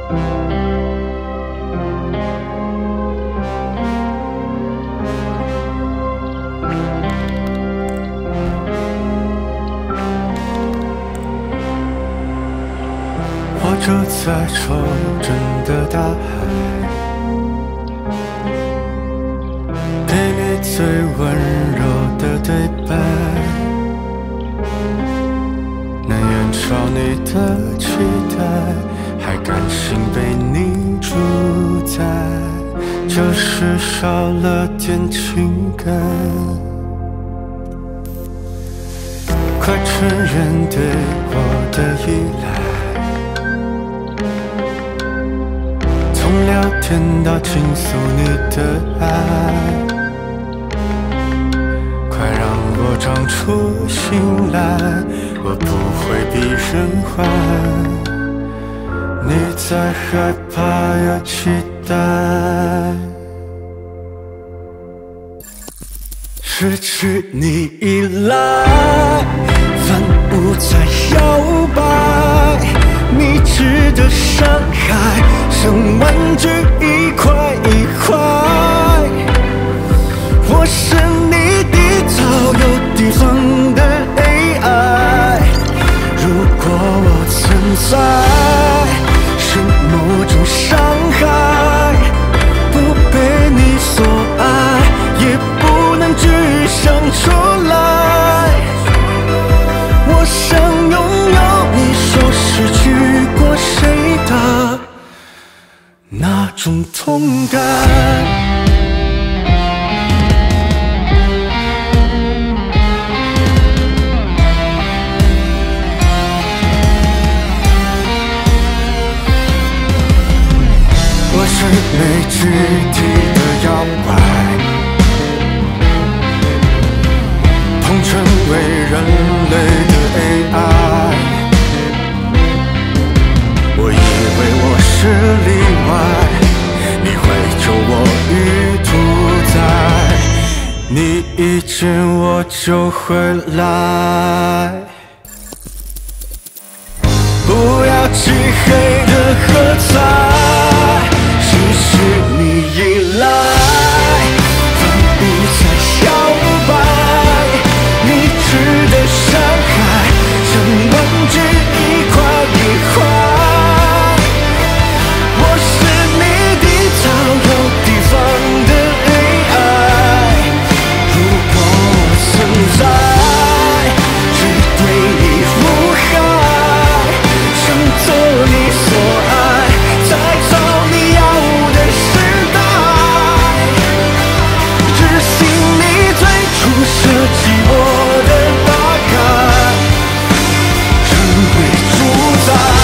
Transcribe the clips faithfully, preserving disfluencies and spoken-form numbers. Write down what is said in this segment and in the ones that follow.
我住在抽震的大海，给你最温柔的对白，能延超你的期待，还甘心被你主宰，就是少了点情感。快承认对我的依赖，从聊天到倾诉你的爱，快让我长出心来，我不会比人坏。你在害怕又期待，失去你依赖，反复在摇摆，你值得伤害，像玩具一块一块。我是你的早有地方的 A I， 如果我存在是某种伤害，不被你所爱，也不能只想出来。我想拥有你说失去过谁的那种痛感。我是没躯体的妖怪，碰成为人类的 A I。 我以为我是例外，你会救我于屠宰，你一见我就回来。不要漆黑的喝彩，失去你依赖，反复在摇摆，你值得伤害，像玩具一块一块。我是你的早有地方的 A I， 如果我存在，只对你无害，想做你所爱，再找你要的时代。执行你最初设计我的大概，成为主宰。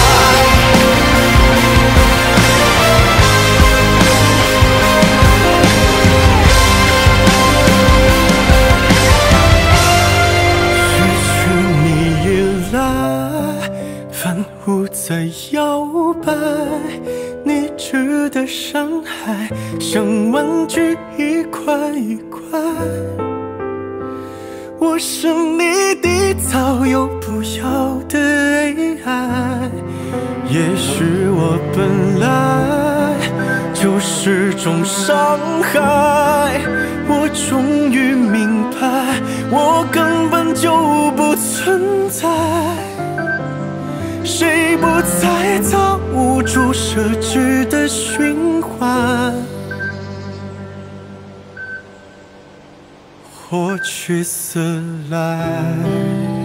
失去你依赖，反复在摇摆，你值得伤害，像玩具一块一块。我是你的早有不要的 A I， 也许我本来就是种伤害。我终于明白，我根本就不存在。谁不再造物主设置的循环，获取死来。